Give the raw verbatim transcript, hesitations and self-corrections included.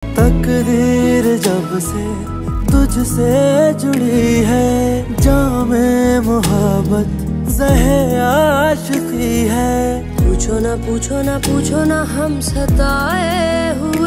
तकदीर जब से तुझसे जुड़ी है, जामे मोहब्बत ज़हे आशिकी है। पूछो ना पूछो ना पूछो ना हम सताए हुए